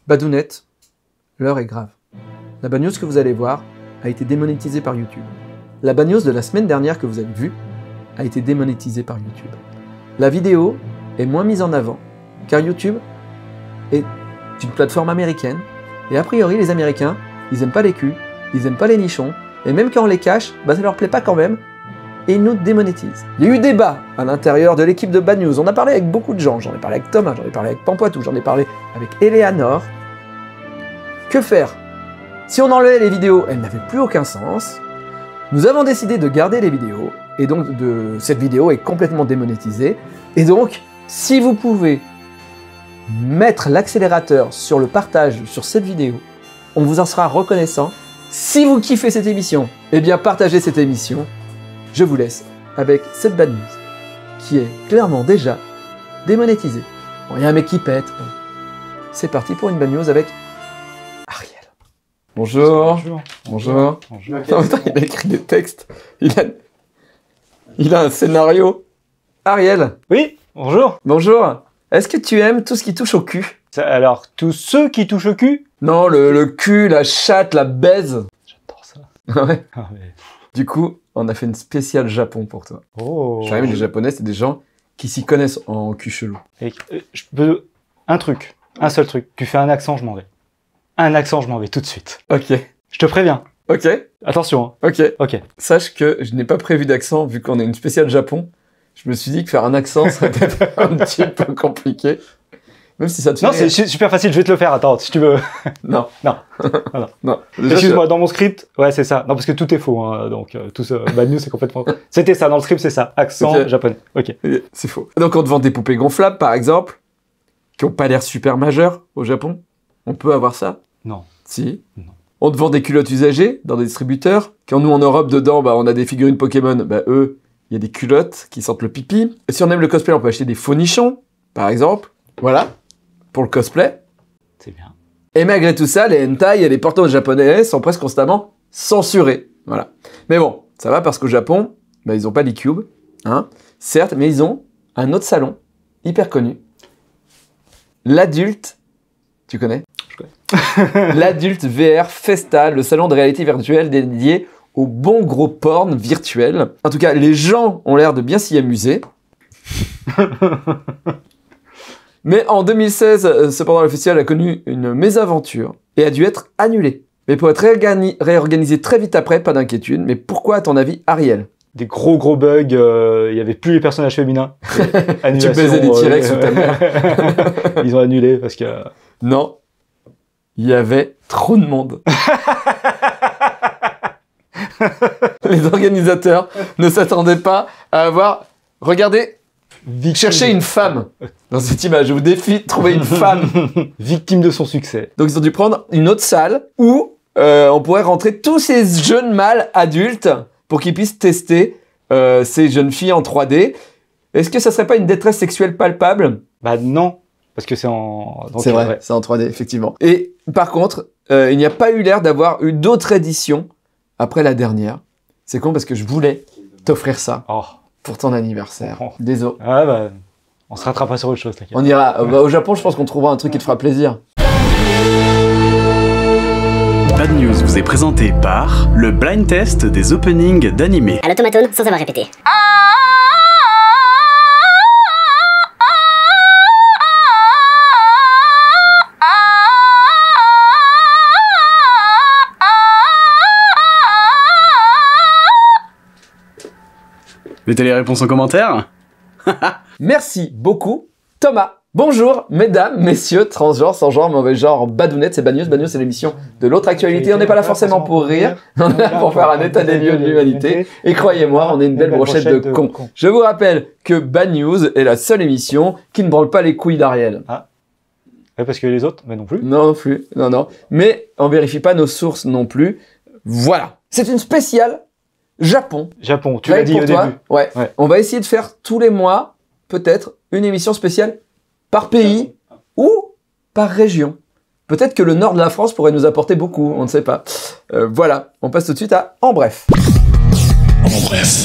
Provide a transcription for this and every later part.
Badounette, l'heure est grave. La bad news que vous allez voir a été démonétisée par YouTube. La bad news de la semaine dernière que vous avez vue a été démonétisée par YouTube. La vidéo est moins mise en avant, car YouTube est une plateforme américaine, et a priori les Américains, ils aiment pas les culs, ils aiment pas les nichons, et même quand on les cache, bah ça leur plaît pas quand même, et ils nous démonétisent. Il y a eu débat à l'intérieur de l'équipe de Bad News, on a parlé avec beaucoup de gens, j'en ai parlé avec Thomas, j'en ai parlé avec Pampoitou, j'en ai parlé avec Eleanor. Que faire? Si on enlevait les vidéos, elles n'avaient plus aucun sens. Nous avons décidé de garder les vidéos, et donc cette vidéo est complètement démonétisée, et donc, si vous pouvez mettre l'accélérateur sur le partage sur cette vidéo, on vous en sera reconnaissant. Si vous kiffez cette émission, eh bien partagez cette émission. Je vous laisse avec cette bad news qui est clairement déjà démonétisée. Bon, il y a un mec qui pète. Bon. C'est parti pour une bad news avec Ariel. Bonjour. Bonjour. Bonjour. Bonjour. Attends, il a écrit des textes. Il a un scénario. Ariel. Oui, bonjour. Bonjour. Est-ce que tu aimes tout ce qui touche au cul? Alors, tous ceux qui touchent au cul? Non, le cul, la chatte, la baise. J'adore ça. Ouais. Ah, mais... Du coup, on a fait une spéciale Japon pour toi. Oh. Je sais même les Japonais, c'est des gens qui s'y connaissent en cul chelou. Et, je peux... Un truc, un seul truc. Tu fais un accent, je m'en vais. Un accent, je m'en vais tout de suite. Ok. Je te préviens. Ok. Attention. Hein. Ok. Ok. Sache que je n'ai pas prévu d'accent vu qu'on est une spéciale Japon. Je me suis dit que faire un accent serait peut-être un petit peu compliqué. Même si ça te fait... Non, c'est super facile, je vais te le faire, attends, si tu veux. Non. Non. Non. Excuse-moi, dans mon script, ouais, c'est ça. Non, parce que tout est faux, hein, donc tout ce bad news, c'est complètement... C'était ça, dans le script, c'est ça. Accent japonais. Ok. C'est faux. Donc on te vend des poupées gonflables, par exemple, qui n'ont pas l'air super majeurs au Japon. On peut avoir ça? Non. Si. Non. On te vend des culottes usagées dans des distributeurs. Quand nous, en Europe, dedans, bah, on a des figurines Pokémon, bah, eux, il y a des culottes qui sentent le pipi. Et si on aime le cosplay, on peut acheter des faux nichons, par exemple. Voilà. Pour le cosplay. C'est bien. Et malgré tout ça, les hentai et les pornos japonais sont presque constamment censurés. Voilà. Mais bon, ça va parce qu'au Japon, bah, ils n'ont pas l'e-cube, hein, certes, mais ils ont un autre salon, hyper connu. L'Adulte, tu connais? Je connais. L'Adulte VR Festa, le salon de réalité virtuelle dédié au bon gros porn virtuel. En tout cas, les gens ont l'air de bien s'y amuser. Mais en 2016, cependant, le festival a connu une mésaventure et a dû être annulé. Mais pour être réorganisé très vite après, pas d'inquiétude. Mais pourquoi, à ton avis, Ariel? Des gros bugs, il y avait plus les personnages féminins. Tu baisais des T-Rex sous ta mère. Ils ont annulé parce que... Non, il y avait trop de monde. Les organisateurs ne s'attendaient pas à avoir... Regardez, cherchez une femme dans cette image. Je vous défie de trouver une femme. Victime de son succès. Donc ils ont dû prendre une autre salle où on pourrait rentrer tous ces jeunes mâles adultes pour qu'ils puissent tester ces jeunes filles en 3D. Est-ce que ça serait pas une détresse sexuelle palpable? Bah non, parce que c'est en... C'est vrai, ouais. C'est en 3D, effectivement. Et par contre, il n'y a pas eu l'air d'avoir eu d'autres éditions après la dernière. C'est con parce que je voulais t'offrir ça. Oh. Pour ton anniversaire. Oh. Désolé. Ah bah, on se rattrapera sur autre chose, t'inquiète. On ira. Bah, au Japon, je pense qu'on trouvera un truc qui te fera plaisir. Bad News vous est présenté par le blind test des openings d'animés. À l'automatone, sans savoir répéter. Mettez les réponses en commentaire. Merci beaucoup, Thomas. Bonjour, mesdames, messieurs, transgenres, sans genre, mauvais genre, Badounette, c'est Bad News. Bad News, c'est l'émission de l'autre actualité. On n'est pas là forcément pour rire, on est là pour faire un état des lieux de l'humanité. Et croyez-moi, on est une belle brochette de cons. Je vous rappelle que Bad News est la seule émission qui ne branle pas les couilles d'Ariel. Ah. Ouais, parce que les autres, mais non plus. Non plus, non. Mais on vérifie pas nos sources non plus. Voilà. C'est une spéciale Japon. Japon, tu l'as dit au début. Ouais. On va essayer de faire tous les mois, peut-être, une émission spéciale par pays ou par région. Peut-être que le nord de la France pourrait nous apporter beaucoup, on ne sait pas. Voilà, on passe tout de suite à En Bref. En bref.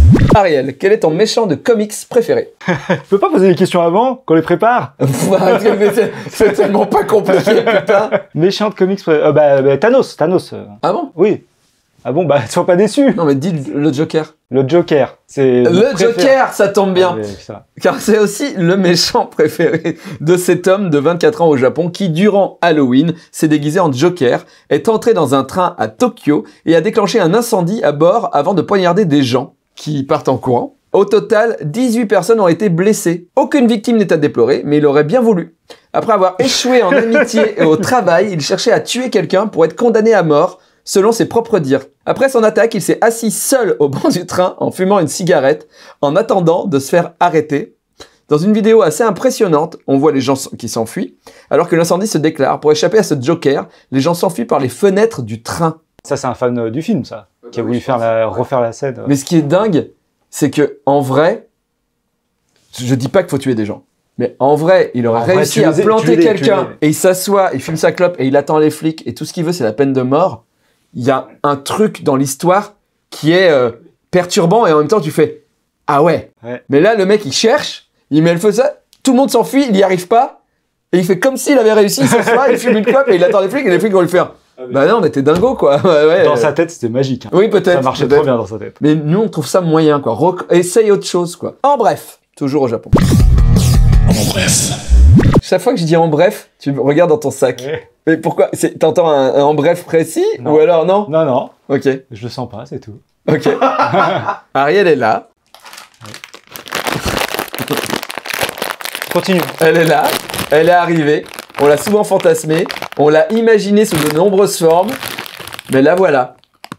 Ariel, quel est ton méchant de comics préféré? Tu peux pas poser les questions avant, qu'on les prépare? C'est tellement pas compliqué, putain. Méchant de comics préféré. Thanos. Ah bon? Oui. Ah bon, bah, sois pas déçu. Non, mais dis le Joker. Le Joker, c'est... Le Joker, ça tombe bien. Ah, ça. Car c'est aussi le méchant préféré de cet homme de 24 ans au Japon qui, durant Halloween, s'est déguisé en Joker, est entré dans un train à Tokyo et a déclenché un incendie à bord avant de poignarder des gens qui partent en courant. Au total, 18 personnes ont été blessées. Aucune victime n'est à déplorer, mais il aurait bien voulu. Après avoir échoué en amitié et au travail, il cherchait à tuer quelqu'un pour être condamné à mort, selon ses propres dires. Après son attaque, il s'est assis seul au banc du train en fumant une cigarette, en attendant de se faire arrêter. Dans une vidéo assez impressionnante, on voit les gens qui s'enfuient, alors que l'incendie se déclare. Pour échapper à ce Joker, les gens s'enfuient par les fenêtres du train. Ça, c'est un fan du film, ça, qui a voulu refaire la scène. Mais ce qui est dingue, c'est que en vrai, je dis pas qu'il faut tuer des gens, mais en vrai, il aurait réussi à planter quelqu'un, et il s'assoit, il fume sa clope, et il attend les flics, et tout ce qu'il veut, c'est la peine de mort. Il y a un truc dans l'histoire qui est perturbant et en même temps tu fais ah ouais. Mais là le mec il cherche, il met le feu ça, tout le monde s'enfuit, il n'y arrive pas et il fait comme s'il avait réussi, il s'assoit, il fume une clope et il attend les flics et les flics vont lui faire bah non mais t'es dingo quoi. Ouais, dans sa tête c'était magique. Hein. Oui peut-être. Ça marchait trop bien dans sa tête. Mais nous on trouve ça moyen quoi. Essaye autre chose quoi. En bref, toujours au Japon. En bref. Chaque fois que je dis en bref, tu me regardes dans ton sac. Ouais. Mais pourquoi? T'entends un en bref précis? Non. Ou alors non? Non. Ok. Je le sens pas, c'est tout. Ok. Ariel est là. Continue. Elle est là. Elle est arrivée. On l'a souvent fantasmée. On l'a imaginée sous de nombreuses formes. Mais la voilà.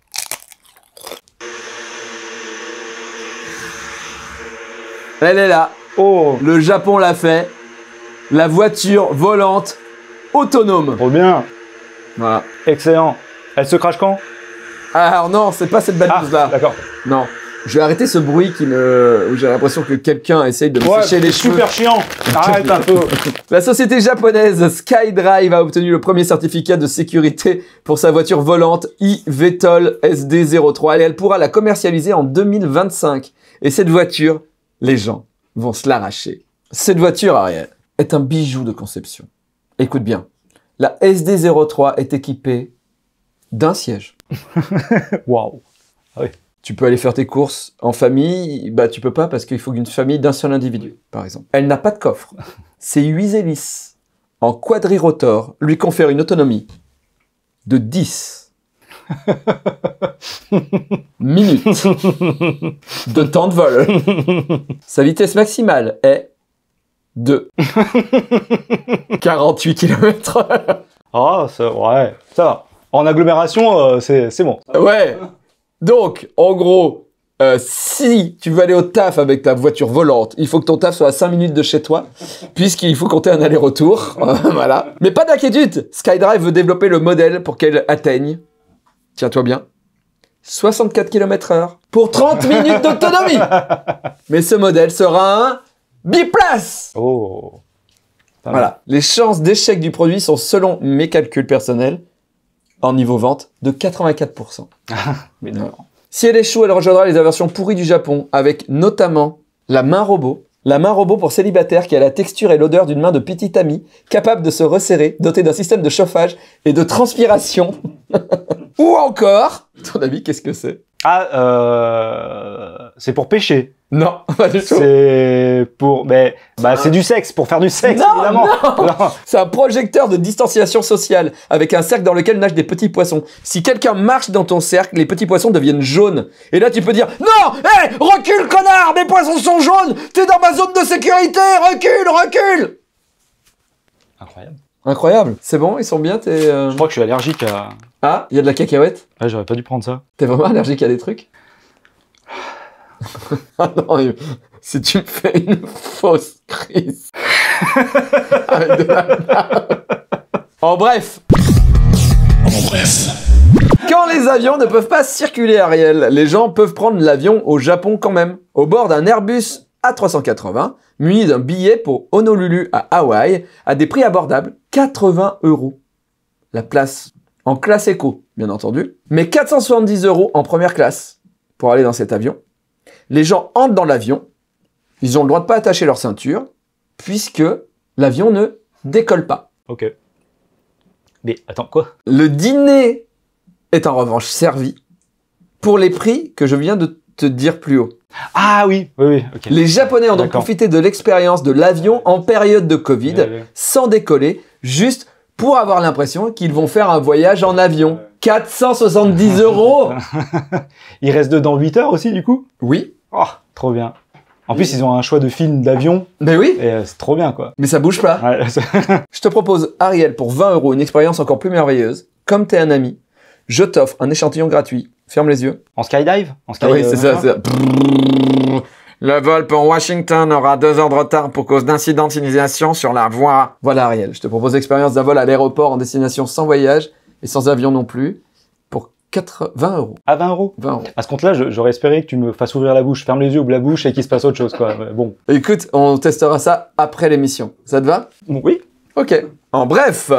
Elle est là. Oh, Le Japon l'a fait. La voiture volante autonome. trop bien. Voilà. Excellent. Elle se crache quand? Alors non, c'est pas cette bad news là. D'accord. Non. Je vais arrêter ce bruit où j'ai l'impression que quelqu'un essaye de me sécher les cheveux. Super chiant. Arrête un peu. La société japonaise SkyDrive a obtenu le premier certificat de sécurité pour sa voiture volante e-VTOL SD03 et elle pourra la commercialiser en 2025. Et cette voiture, les gens vont se l'arracher. Cette voiture, Ariel, est un bijou de conception. Écoute bien, la SD03 est équipée d'un siège. Waouh. Tu peux aller faire tes courses en famille, bah tu peux pas parce qu'il faut une famille d'un seul individu, par exemple. Elle n'a pas de coffre. Ses 8 hélices en quadrirotor lui confèrent une autonomie de 10 minutes de temps de vol. Sa vitesse maximale est de 48 km/h. Ah, ouais, ça va. En agglomération, c'est bon. Ouais. Donc, en gros, si tu veux aller au taf avec ta voiture volante, il faut que ton taf soit à 5 minutes de chez toi, puisqu'il faut compter un aller-retour. Voilà. Mais pas d'inquiétude, SkyDrive veut développer le modèle pour qu'elle atteigne, tiens-toi bien, 64 km/h pour 30 minutes d'autonomie. Mais ce modèle sera un biplace. Oh. Voilà. Les chances d'échec du produit sont, selon mes calculs personnels, en niveau vente, de 84%. Mais non. Si elle échoue, elle rejoindra les versions pourries du Japon, avec notamment la main robot. La main robot pour célibataire qui a la texture et l'odeur d'une main de petite amie, capable de se resserrer, dotée d'un système de chauffage et de transpiration. Ou encore, à ton avis, qu'est-ce que c'est? Ah, c'est pour pêcher. Non, pas du tout. C'est pour... Mais, bah, c'est du sexe, pour faire du sexe, Non, évidemment. non. C'est un projecteur de distanciation sociale, avec un cercle dans lequel nagent des petits poissons. Si quelqu'un marche dans ton cercle, les petits poissons deviennent jaunes. Et là, tu peux dire « Non, hé, recule, connard, mes poissons sont jaunes. T'es dans ma zone de sécurité, recule !» Incroyable. Incroyable. C'est bon, ils sont bien, t'es... Je crois que je suis allergique à... Ah, il y a de la cacahuète? Ouais, j'aurais pas dû prendre ça. T'es vraiment allergique à des trucs? Ah non, si tu me fais une fausse crise. Avec de la merde. En bref. Quand les avions ne peuvent pas circuler, Ariel, les gens peuvent prendre l'avion au Japon quand même. Au bord d'un Airbus A380, muni d'un billet pour Honolulu à Hawaï, à des prix abordables, 80 €. La place en classe éco, bien entendu, mais 470 € en première classe pour aller dans cet avion. Les gens entrent dans l'avion, ils ont le droit de pas attacher leur ceinture, puisque l'avion ne décolle pas. Ok. Mais attends, quoi? Le dîner est en revanche servi pour les prix que je viens de te dire plus haut. Ah oui, oui, ok. Les Japonais ont donc D'accord. profité de l'expérience de l'avion en période de Covid, Ouais. sans décoller, juste pour avoir l'impression qu'ils vont faire un voyage en avion. 470 €. Il reste dedans 8 heures aussi, du coup? Oui, Oh, trop bien. En plus, ils ont un choix de film d'avion, mais oui, et c'est trop bien, quoi. mais ça bouge pas. Ouais, Je te propose, Ariel, pour 20 € une expérience encore plus merveilleuse. Comme t'es un ami, je t'offre un échantillon gratuit. Ferme les yeux. en skydive? En Ah oui, c'est ça, machin c'est ça. Le vol pour Washington aura 2 heures de retard pour cause d'incidentisation sur la voie. Voilà, Ariel, je te propose l'expérience d'un vol à l'aéroport en destination sans voyage et sans avion non plus pour 20 €. À 20 €. 20 €. À ce compte-là, j'aurais espéré que tu me fasses ouvrir la bouche. Ferme les yeux, ouvre la bouche et qu'il se passe autre chose, quoi. Mais bon. Écoute, on testera ça après l'émission. Ça te va? Bon, oui. Ok. En bref.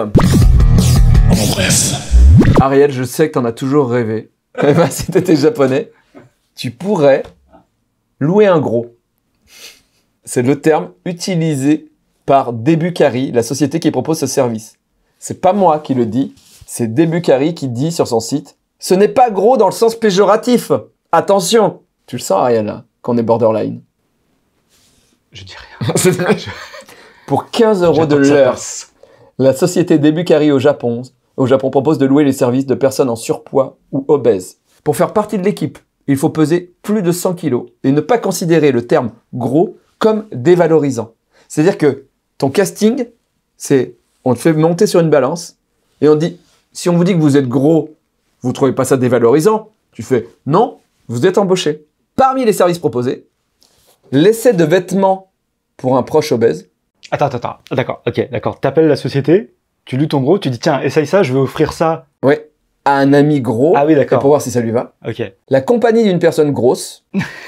Ariel, je sais que t'en as toujours rêvé. Eh ben, si t'étais japonais, tu pourrais louer un gros. C'est le terme utilisé par Debukari, la société qui propose ce service. C'est pas moi qui le dis, c'est Debukari qui dit sur son site « Ce n'est pas gros dans le sens péjoratif. Attention !» Tu le sens, Ariel, là, qu'on est borderline. Je dis rien. Pour 15 € de J'attends que ça l'heure, passe. la société Debukari au Japon propose de louer les services de personnes en surpoids ou obèses. Pour faire partie de l'équipe, il faut peser plus de 100 kg et ne pas considérer le terme gros comme dévalorisant. C'est-à-dire que ton casting, c'est on te fait monter sur une balance et on dit, si on vous dit que vous êtes gros, vous trouvez pas ça dévalorisant? Tu fais non, vous êtes embauché. Parmi les services proposés, l'essai de vêtements pour un proche obèse. Attends. D'accord, ok, d'accord. T'appelles la société, tu loues ton gros, tu dis tiens, essaye ça, je vais offrir ça. Ouais, à un ami gros. Ah oui, d'accord. Pour voir si ça lui va. Ok. La compagnie d'une personne grosse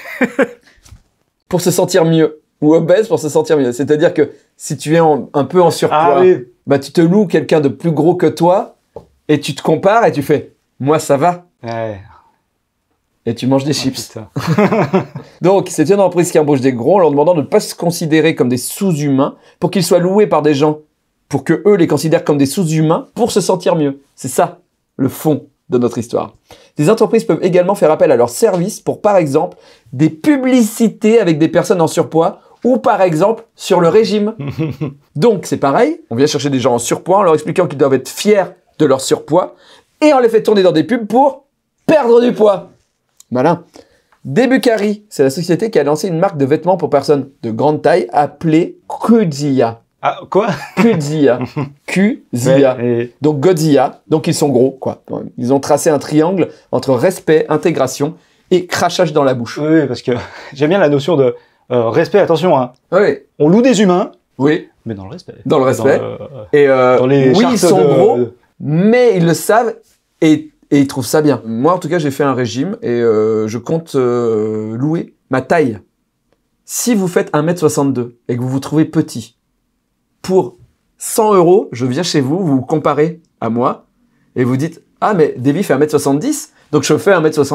pour se sentir mieux ou obèse pour se sentir mieux. C'est-à-dire que si tu es un peu en surpoids, Ah oui. bah tu te loues quelqu'un de plus gros que toi et tu te compares et tu fais « moi ça va Ouais. » et tu manges des chips. Putain. Donc c'est une entreprise qui embauche des gros en leur demandant de ne pas se considérer comme des sous-humains pour qu'ils soient loués par des gens pour que eux les considèrent comme des sous-humains pour se sentir mieux. C'est ça le fond de notre histoire. Des entreprises peuvent également faire appel à leurs services pour, par exemple, des publicités avec des personnes en surpoids ou, par exemple, sur le régime. Donc, c'est pareil, on vient chercher des gens en surpoids en leur expliquant qu'ils doivent être fiers de leur surpoids et on les fait tourner dans des pubs pour perdre du poids. Malin. Debukari, c'est la société qui a lancé une marque de vêtements pour personnes de grande taille appelée Kuziya. Ah, quoi? Kuziya. Kuziya. Ouais, et- Donc Godzilla, donc ils sont gros, quoi. Ils ont tracé un triangle entre respect, intégration et crachage dans la bouche. Oui, parce que j'aime bien la notion de respect, attention, hein. Oui, On loue des humains, oui, mais dans le respect. dans le respect. Dans, Et dans les oui, chartes ils sont de- gros, mais ils le savent et ils trouvent ça bien. Moi, en tout cas, j'ai fait un régime et je compte louer ma taille. Si vous faites 1m62 et que vous vous trouvez petit, pour 100 €, je viens chez vous, vous vous comparez à moi et vous dites « Ah, mais Davy fait 1m70, donc je fais 1m72. »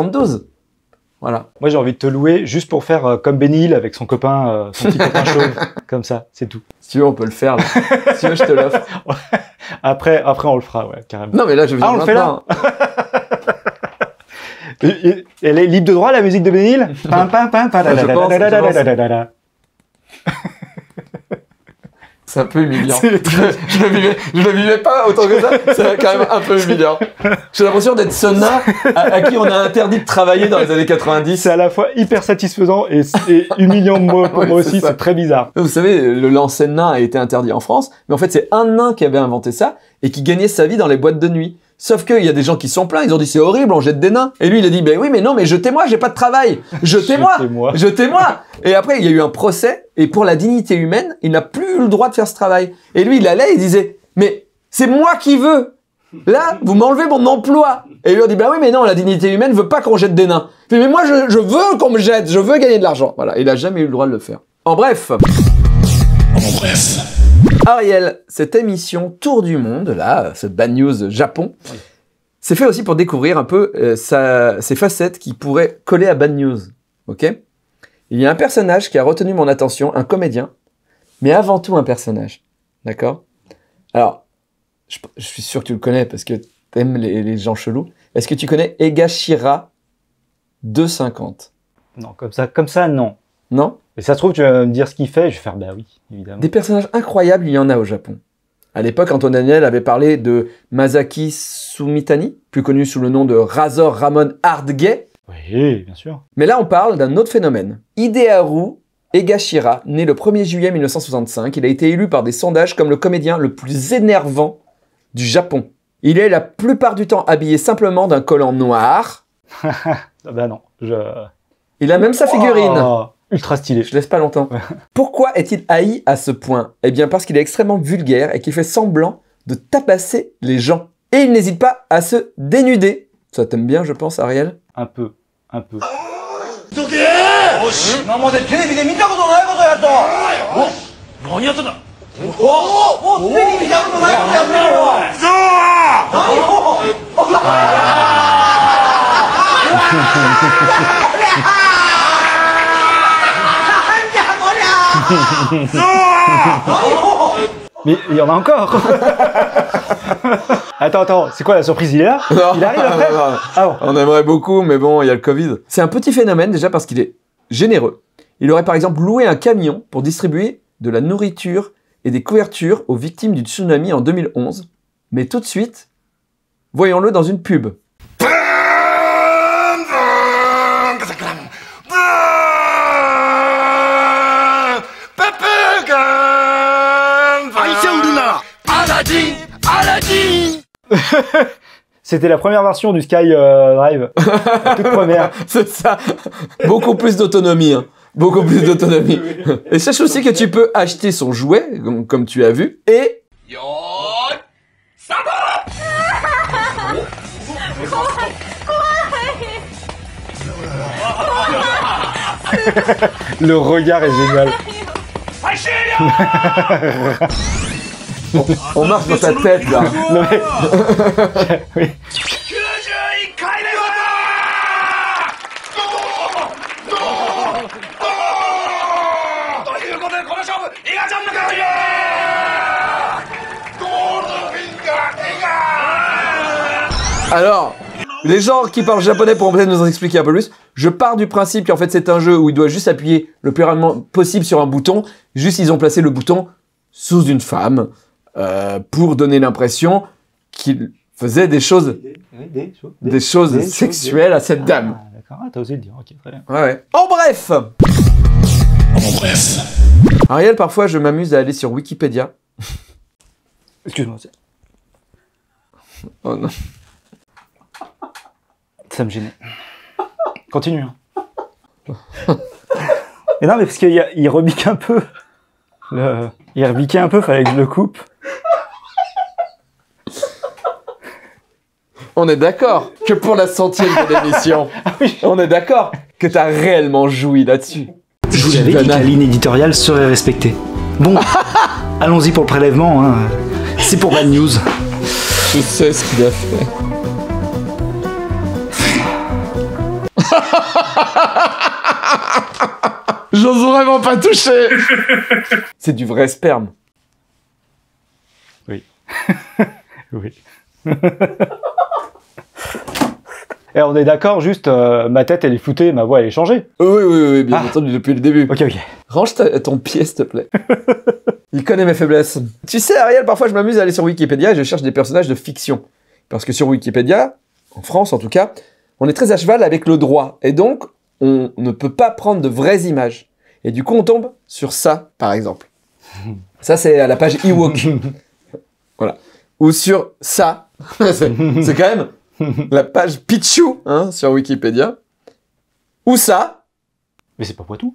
Voilà. Moi, j'ai envie de te louer juste pour faire comme Benny Hill avec son copain, son petit copain chauve. Comme ça, c'est tout. Si tu veux, on peut le faire. Là. Si tu veux, je te l'offre. Après, on le fera, ouais, carrément. Non, mais là, je viens Ah, on le fait maintenant. Elle est libre de droit, la musique de Benny Hill? Pam, pam, pam, pam, Je pense. da-da-da-da-da-da-da-da. C'est un peu humiliant. C'est très- Je le vivais pas autant que ça. C'est quand même un peu humiliant. J'ai l'impression d'être ce nain à qui on a interdit de travailler dans les années 90. C'est à la fois hyper satisfaisant et humiliant pour Ouais, moi c'est aussi, ça. c'est très bizarre. Vous savez, le lancer de nain a été interdit en France, mais en fait, c'est un nain qui avait inventé ça et qui gagnait sa vie dans les boîtes de nuit. Sauf qu'il y a des gens qui sont pleins, ils ont dit c'est horrible, on jette des nains. Et lui, il a dit, ben oui, mais non, mais jetez-moi, j'ai pas de travail. Jetez-moi. Jetez-moi. Jetez-moi. Et après, il y a eu un procès, et pour la dignité humaine, il n'a plus eu le droit de faire ce travail. Et lui, il allait, il disait, mais c'est moi qui veux. Là, vous m'enlevez mon emploi. Et lui, on dit, bah oui, mais non, la dignité humaine veut pas qu'on jette des nains. Il fait, mais moi, je veux qu'on me jette, je veux gagner de l'argent. Voilà, il a jamais eu le droit de le faire. En bref. Ariel, cette émission Tour du Monde, là, ce Bad News Japon, c'est fait aussi pour découvrir un peu ses facettes qui pourraient coller à Bad News. Ok ? Il y a un personnage qui a retenu mon attention, un comédien, mais avant tout un personnage. D'accord? Alors, je suis sûr que tu le connais parce que t'aimes les gens chelous. Est-ce que tu connais Egashira 250? Non, comme ça, non. Non? Et ça se trouve, tu vas me dire ce qu'il fait, je vais faire bah oui, évidemment. Des personnages incroyables, il y en a au Japon. À l'époque, Antoine Daniel avait parlé de Masaki Sumitani, plus connu sous le nom de Razor Ramon Hardgay. Oui, bien sûr. Mais là, on parle d'un autre phénomène. Hideharu Egashira, né le 1er juillet 1965, il a été élu par des sondages comme le comédien le plus énervant du Japon. Il est la plupart du temps habillé simplement d'un collant noir. Bah non, Il a même sa figurine. Oh, ultra stylé. Je laisse pas longtemps. Pourquoi est-il haï à ce point? Eh bien parce qu'il est extrêmement vulgaire et qu'il fait semblant de tabasser les gens. Et il n'hésite pas à se dénuder. Ça t'aime bien, je pense, Ariel? Un peu. Mais il y en a encore. Attends, c'est quoi la surprise? Il est là? Non, Il arrive après? non. Ah bon. On aimerait beaucoup, mais bon, il y a le Covid. C'est un petit phénomène déjà parce qu'il est généreux. Il aurait par exemple loué un camion pour distribuer de la nourriture et des couvertures aux victimes du tsunami en 2011. Mais tout de suite, voyons-le dans une pub. C'était la première version du Sky Drive. La toute première. C'est ça. Beaucoup plus d'autonomie. Hein. Beaucoup plus d'autonomie. Et sache aussi que tu peux acheter son jouet, comme tu as vu, et... Le regard est génial. On marche dans ta tête, là. Non, mais... oui. Alors, les gens qui parlent japonais pourront peut-être nous en expliquer un peu plus. Je pars du principe qu'en fait c'est un jeu où il doit juste appuyer le plus rapidement possible sur un bouton. Juste ils ont placé le bouton sous une femme pour donner l'impression qu'il faisait des choses, sexuelles à cette dame. Ah, d'accord, t'as osé le dire, ok, très bien. Ouais. En bref. Ariel, parfois je m'amuse à aller sur Wikipédia. Excuse-moi. Oh non. Ça me gênait. Continue. Et non, mais parce qu'il rebique un peu. Il rebiquait un peu, fallait que je le coupe. On est d'accord que pour la 100e de l'émission, on est d'accord que t'as réellement joui là-dessus. Je vous avais dit que la ligne éditoriale serait respectée. Bon, allons-y pour le prélèvement. Hein. C'est pour Bad News. Je sais ce qu'il a fait. J'ose vraiment pas toucher. C'est du vrai sperme. Oui. Oui. Et on est d'accord, juste ma tête elle est floutée, ma voix elle est changée. Oui, bien entendu, depuis le début. Ok. Range ton pied, s'il te plaît. Il connaît mes faiblesses. Tu sais, Ariel, parfois je m'amuse à aller sur Wikipédia et je cherche des personnages de fiction. Parce que sur Wikipédia, en France en tout cas, on est très à cheval avec le droit. Et donc, on ne peut pas prendre de vraies images. Et du coup, on tombe sur ça, par exemple. Ça, c'est à la page Ewok. Voilà. Ou sur ça. C'est quand même la page Pichu, hein, sur Wikipédia. Ou ça. Mais c'est pas Poitou.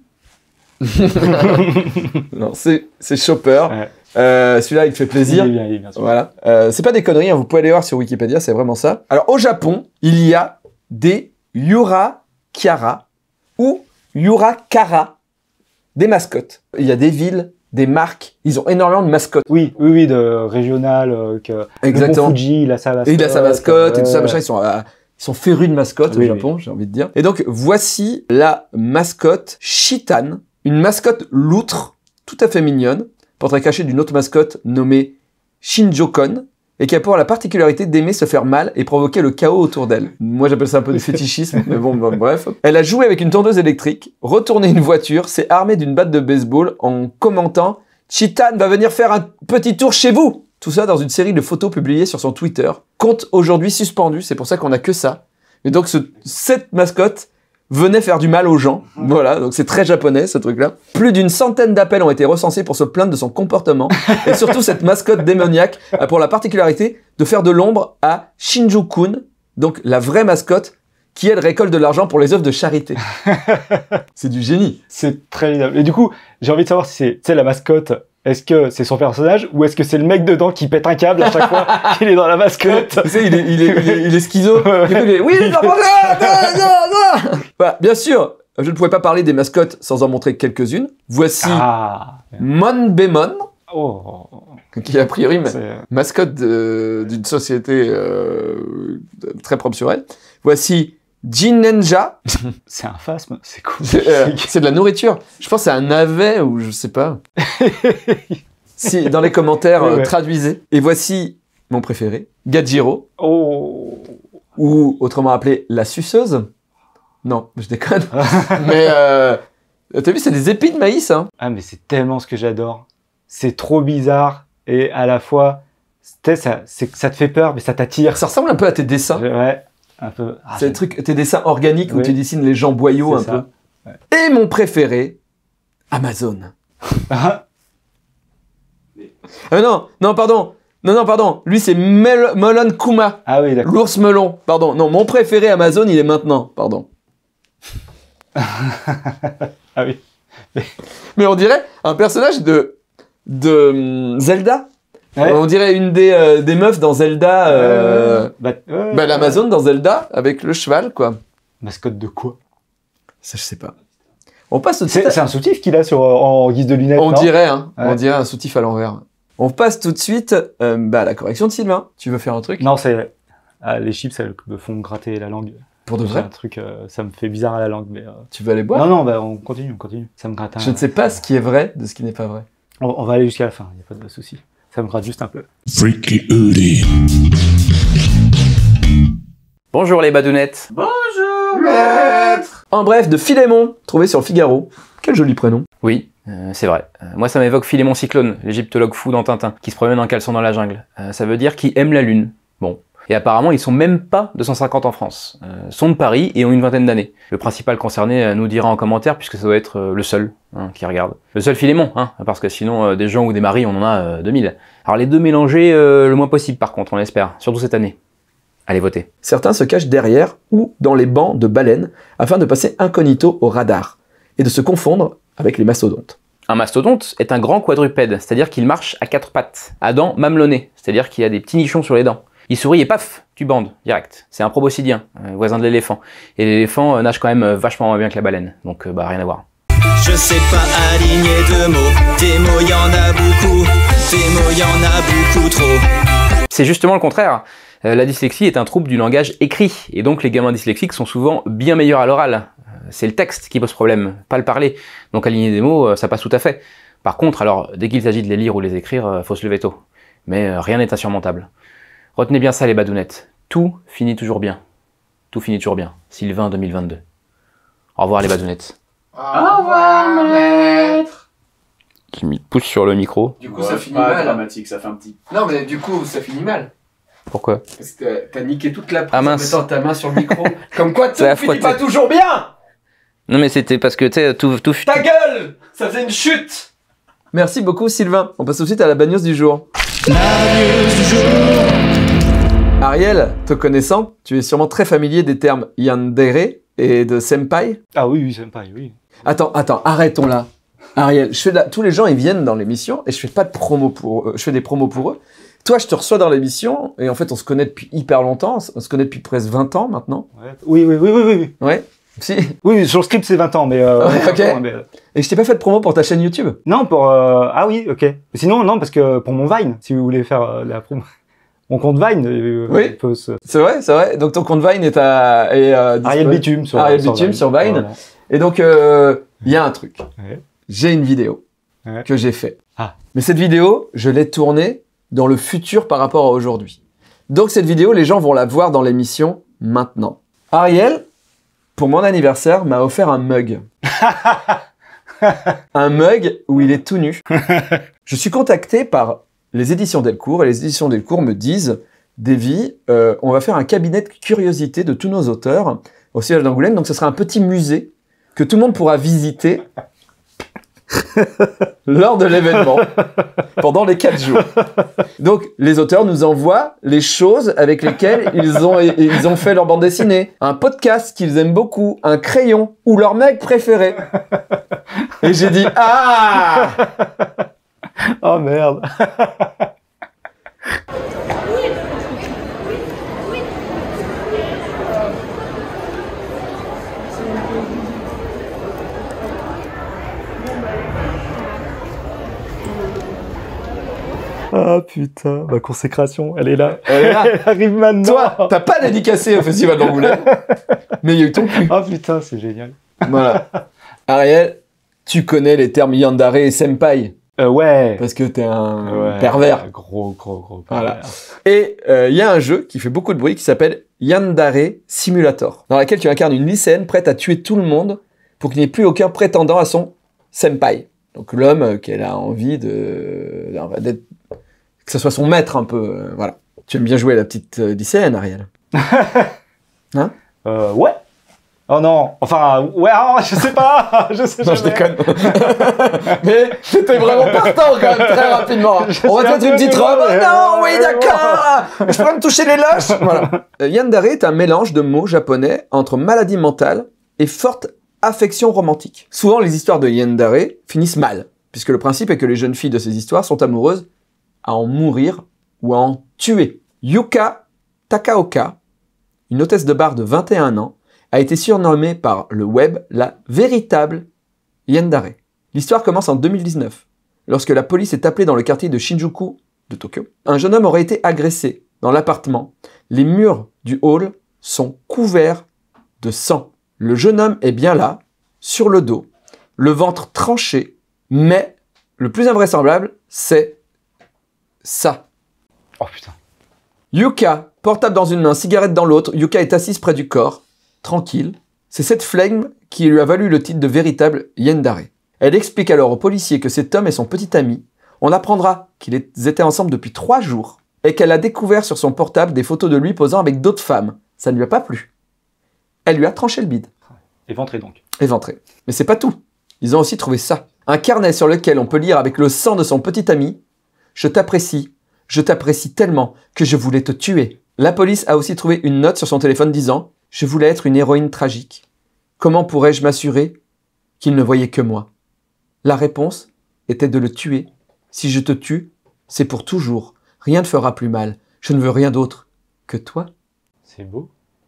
Non, c'est Chopper. Ouais. Celui-là, il fait plaisir. Il est bien sûr. Voilà. C'est pas des conneries, hein, vous pouvez aller voir sur Wikipédia, c'est vraiment ça. Alors, au Japon, il y a des Yurakara ou Yurakara, des mascottes. Il y a des villes, des marques, ils ont énormément de mascottes. Oui, de régional, que Exactement. Le Mont Fuji, il a sa mascotte. Et il a sa mascotte et tout ça, machin, ils Ils sont férus de mascottes au Japon, j'ai envie de dire. Et donc, voici la mascotte Shitan, une mascotte loutre, tout à fait mignonne, portrait caché d'une autre mascotte nommée Shinjokon, et qui a pour la particularité d'aimer se faire mal et provoquer le chaos autour d'elle. Moi, j'appelle ça un peu du fétichisme, mais bon, bref. Elle a joué avec une tondeuse électrique, retourné une voiture, s'est armée d'une batte de baseball en commentant « Shitan va venir faire un petit tour chez vous !» Tout ça dans une série de photos publiées sur son Twitter. Compte aujourd'hui suspendu, c'est pour ça qu'on a que ça. Et donc, cette mascotte venait faire du mal aux gens. Voilà, donc c'est très japonais, ce truc-là. Plus d'une centaine d'appels ont été recensés pour se plaindre de son comportement. Et surtout, cette mascotte démoniaque a pour la particularité de faire de l'ombre à Shinjo-kun, donc la vraie mascotte, qui, elle, récolte de l'argent pour les œuvres de charité. C'est du génie. C'est très génial. Et du coup, j'ai envie de savoir si c'est la mascotte, est-ce que c'est son personnage ou est-ce que c'est le mec dedans qui pète un câble à chaque fois qu'il est dans la mascotte? Tu sais, il est schizo. Du coup, il est, oui, non. Voilà, bien sûr, je ne pouvais pas parler des mascottes sans en montrer quelques-unes. Voici Monbemon, qui est a priori mascotte d'une société très propre sur elle. Voici Jinenja. C'est un phasme, c'est cool. C'est de la nourriture. Je pense que c'est un navet ou je sais pas. Si, dans les commentaires, traduisez. Et voici mon préféré, Gajiro. Ou autrement appelé la suceuse. Non, je déconne. Mais t'as vu, c'est des épis de maïs. Hein. Ah, mais c'est tellement ce que j'adore. C'est trop bizarre et à la fois, ça te fait peur, mais ça t'attire. Ça ressemble un peu à tes dessins. Ouais. Un peu. C'est des trucs, tes dessins organiques où tu dessines les gens boyaux un peu. Ouais. Et mon préféré, Amazon. Non, pardon. Lui, c'est Melon Kuma. Ah oui, d'accord. L'ours melon. Pardon. Non, mon préféré Amazon, il est maintenant. Pardon. Ah oui. Mais on dirait un personnage de Zelda. Ouais. On dirait une des meufs dans Zelda, l'Amazon dans Zelda, avec le cheval, quoi. Mascotte de quoi? Ça, je sais pas. On passe tout de suite. C'est un soutif qu'il a en guise de lunettes. On dirait, hein. Ouais. On dirait un soutif à l'envers. On passe tout de suite à la correction de Sylvain. Tu veux faire un truc? Non, c'est les chips, elles me font gratter la langue. Pour de vrai? Un truc, ça me fait bizarre à la langue. Mais, Tu veux aller boire? Non, on continue. Ça me gratte. Je ne sais pas ce qui est vrai de ce qui n'est pas vrai. On va aller jusqu'à la fin, il n'y a pas de souci. Ça me gratte juste un peu. Freaky Hoodie. Bonjour les badounettes. Bonjour maître. En bref, de Philémon, trouvé sur le Figaro. Quel joli prénom. Oui, c'est vrai. Moi ça m'évoque Philémon Cyclone, l'égyptologue fou dans Tintin, qui se promène en caleçon dans la jungle. Ça veut dire qu'il aime la lune. Bon. Et apparemment, ils sont même pas 250 en France. Sont de Paris et ont une vingtaine d'années. Le principal concerné nous dira en commentaire, puisque ça doit être le seul qui regarde. Le seul Philémon, parce que sinon, des gens ou des maris, on en a 2000. Alors les deux mélangés le moins possible par contre, on l'espère, surtout cette année. Allez voter. Certains se cachent derrière ou dans les bancs de baleines, afin de passer incognito au radar, et de se confondre avec les mastodontes. Un mastodonte est un grand quadrupède, c'est-à-dire qu'il marche à 4 pattes, à dents mamelonnées, c'est-à-dire qu'il a des petits nichons sur les dents. Il sourit et paf, tu bandes, direct. C'est un proboscidien, voisin de l'éléphant. Et l'éléphant nage quand même vachement moins bien que la baleine, donc rien à voir. Je sais pas aligner deux mots, tes mots y'en a beaucoup, tes mots y'en a beaucoup trop. C'est justement le contraire. La dyslexie est un trouble du langage écrit, et donc les gamins dyslexiques sont souvent bien meilleurs à l'oral. C'est le texte qui pose problème, pas le parler. Donc aligner des mots, ça passe tout à fait. Par contre, alors, dès qu'il s'agit de les lire ou les écrire, faut se lever tôt. Mais rien n'est insurmontable. Retenez bien ça les badounettes, tout finit toujours bien. Tout finit toujours bien. Sylvain 2022. Au revoir les badounettes. Au revoir maître. Qui me pousse sur le micro. Du coup ça finit mal. Dramatique, ça fait un petit... Non mais du coup ça finit mal. Pourquoi? Parce que t'as niqué toute la prise en mettant ta main sur le micro. Comme quoi tout finit frotter. pas toujours bien. Non mais c'était parce que tu sais, tout... Ta gueule. Ça faisait une chute. Merci beaucoup Sylvain. On passe tout de suite à la bagnose du jour. La bagnose du jour. Ariel, te connaissant, tu es sûrement très familier des termes yandere et de senpai. Ah oui, senpai, oui. Attends, arrêtons là. Ariel, tous les gens ils viennent dans l'émission et je fais pas de promo pour eux, je fais des promos pour eux. Toi, je te reçois dans l'émission et en fait, on se connaît depuis hyper longtemps, on se connaît depuis presque 20 ans maintenant. Ouais. Oui. Ouais. Si. Oui, sur le script c'est 20 ans, mais... ok. Et je t'ai pas fait de promo pour ta chaîne YouTube? Non, pour... Ah oui, ok. Sinon, non, parce que pour mon Vine, si vous voulez faire la promo. Mon compte Vine, Oui. peut se... C'est vrai, c'est vrai. Donc ton compte Vine est Ariel disponible. Bitume sur Ariel Bitume sur Vine. Voilà. Et donc, il y a un truc. Ouais. J'ai une vidéo Ouais. que j'ai fait. Ah. Mais cette vidéo, je l'ai tournée dans le futur par rapport à aujourd'hui. Donc cette vidéo, les gens vont la voir dans l'émission maintenant. Ariel, pour mon anniversaire, m'a offert un mug. Un mug où il est tout nu. Je suis contacté par les éditions Delcourt et les éditions Delcourt me disent « Davy, on va faire un cabinet de curiosité de tous nos auteurs au siège d'Angoulême, donc ce sera un petit musée que tout le monde pourra visiter lors de l'événement, pendant les 4 jours. » Donc, les auteurs nous envoient les choses avec lesquelles ils ont fait leur bande dessinée. Un podcast qu'ils aiment beaucoup, un crayon, ou leur mec préféré. Et j'ai dit « Ah !» Oh merde. Ah putain, ma consécration, elle est là. Elle est là. Elle arrive maintenant. Toi, t'as pas dédicacé au Festival d'Angoulême, mais il y a eu ton cul. Ah putain, c'est génial. Voilà. Ariel, tu connais les termes yandere et senpai, Ouais. parce que t'es un Ouais, pervers. Gros pervers. Voilà. Et il y a un jeu qui fait beaucoup de bruit qui s'appelle Yandere Simulator, dans laquel tu incarnes une lycéenne prête à tuer tout le monde pour qu'il n'y ait plus aucun prétendant à son senpai. Donc l'homme qu'elle a envie d'être, que ce soit son maître un peu. Voilà. Tu aimes bien jouer la petite lycéenne, Ariel. Ouais. Oh non. Enfin, ouais, oh, je sais pas. Je sais Non, je jamais. déconne. Mais j'étais vraiment partant quand même très rapidement. On va te mettre une petite robe. Oh non, oui, d'accord. Je pourrais me toucher les lâches. Voilà. Yandere est un mélange de mots japonais entre maladie mentale et forte affection romantique. Souvent, les histoires de yandere finissent mal, puisque le principe est que les jeunes filles de ces histoires sont amoureuses à en mourir ou à en tuer. Yuka Takaoka, une hôtesse de bar de 21 ans, a été surnommée par le web la véritable yandere. L'histoire commence en 2019, lorsque la police est appelée dans le quartier de Shinjuku de Tokyo. Un jeune homme aurait été agressé dans l'appartement. Les murs du hall sont couverts de sang. Le jeune homme est bien là, sur le dos, le ventre tranché, mais le plus invraisemblable, c'est ça. Oh putain. Yuka, portable dans une main, cigarette dans l'autre, Yuka est assise près du corps, tranquille. C'est cette flegme qui lui a valu le titre de véritable yandere. Elle explique alors aux policiers que cet homme est son petit ami. On apprendra qu'ils étaient ensemble depuis 3 jours et qu'elle a découvert sur son portable des photos de lui posant avec d'autres femmes. Ça ne lui a pas plu. Elle lui a tranché le bide. Éventré donc. Éventré. Mais c'est pas tout. Ils ont aussi trouvé ça. Un carnet sur lequel on peut lire avec le sang de son petit ami « Je t'apprécie tellement que je voulais te tuer ». La police a aussi trouvé une note sur son téléphone disant « Je voulais être une héroïne tragique. Comment pourrais-je m'assurer qu'il ne voyait que moi ?» La réponse était de le tuer. Si je te tue, c'est pour toujours. Rien ne fera plus mal. Je ne veux rien d'autre que toi. C'est beau.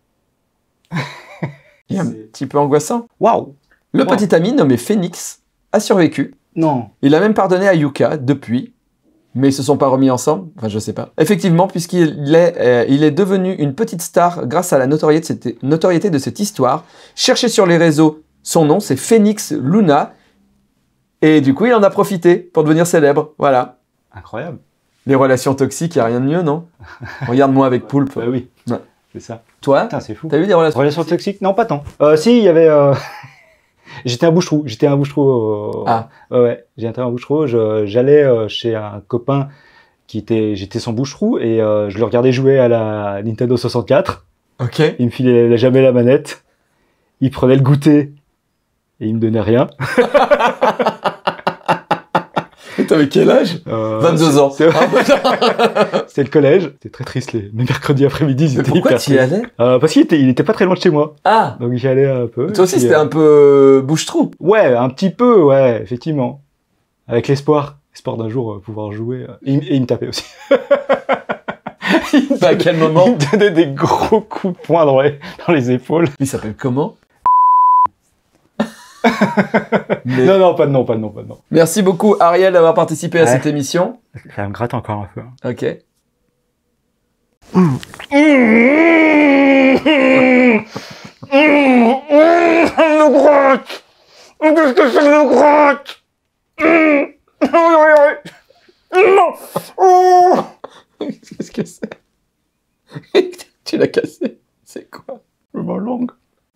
Il est un petit peu angoissant. Waouh. Le Wow. petit ami nommé Phoenix a survécu. Non. Il a même pardonné à Yuka depuis, mais ils se sont pas remis ensemble. Enfin, je sais pas. Effectivement, puisqu'il est devenu une petite star grâce à la notoriété de cette histoire. Cherchez sur les réseaux son nom, c'est Phoenix Luna. Et du coup, il en a profité pour devenir célèbre. Voilà. Incroyable. Les relations toxiques, il n'y a rien de mieux, non? Regarde-moi avec Poulpe. Bah oui. Ouais. C'est ça. Toi, Putain, c'est fou. t'as eu des relations Relations toxiques? Non, pas tant. Si, il y avait... J'étais un bouche-trou. Ah. Ouais, j'étais un bouche-trou. J'allais chez un copain j'étais son bouche-trou et je le regardais jouer à la Nintendo 64. Ok. Il me filait jamais la manette. Il prenait le goûter et il me donnait rien. Et t'avais quel âge? 22 ans. C'était le collège. C'était très triste les mercredis après-midi. Mais pourquoi tu y allais? Parce qu'il était pas très loin de chez moi. Ah. Donc j'y allais un peu. Toi aussi, Puis, c'était un peu bouche-trou. Ouais, un petit peu, ouais, effectivement. Avec l'espoir d'un jour pouvoir jouer. Et il me tapait aussi. À quel moment? Il me donnait des gros coups de poing dans les épaules. Il s'appelle comment? Mais... Non, pas de nom. Merci beaucoup Ariel d'avoir participé à cette émission. Ça me gratte encore un peu. Ok. Me gratte. Qu'est-ce que ça me gratte? Qu'est-ce que c'est? Tu l'as cassé? C'est quoi? Ma langue.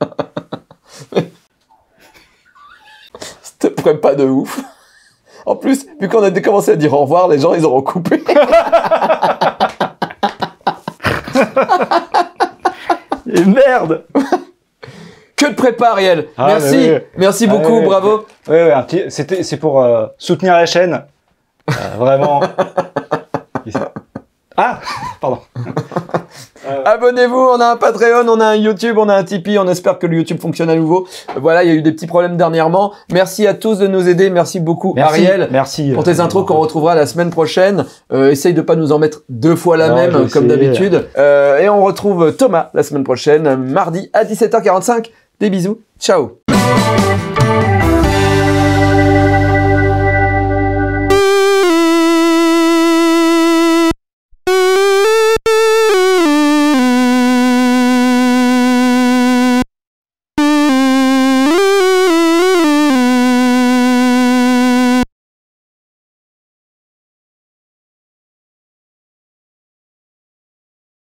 Ça te prend pas de ouf. En plus, vu qu'on a commencé à dire au revoir, les gens, ils auront coupé. Et merde. Que de prépa, Ariel. Ah, merci. oui. Merci beaucoup, oui. bravo. Ouais, c'est pour soutenir la chaîne. Vraiment. Ah, pardon. Abonnez-vous, on a un Patreon, on a un YouTube, on a un Tipeee, on espère que le YouTube fonctionne à nouveau. Voilà, il y a eu des petits problèmes dernièrement. Merci à tous de nous aider, merci beaucoup Ariel. Merci. Pour tes intros qu'on retrouvera la semaine prochaine. Essaye de pas nous en mettre 2 fois la Non, même, je comme sais. d'habitude. Et on retrouve Thomas la semaine prochaine, mardi à 17h45. Des bisous, ciao.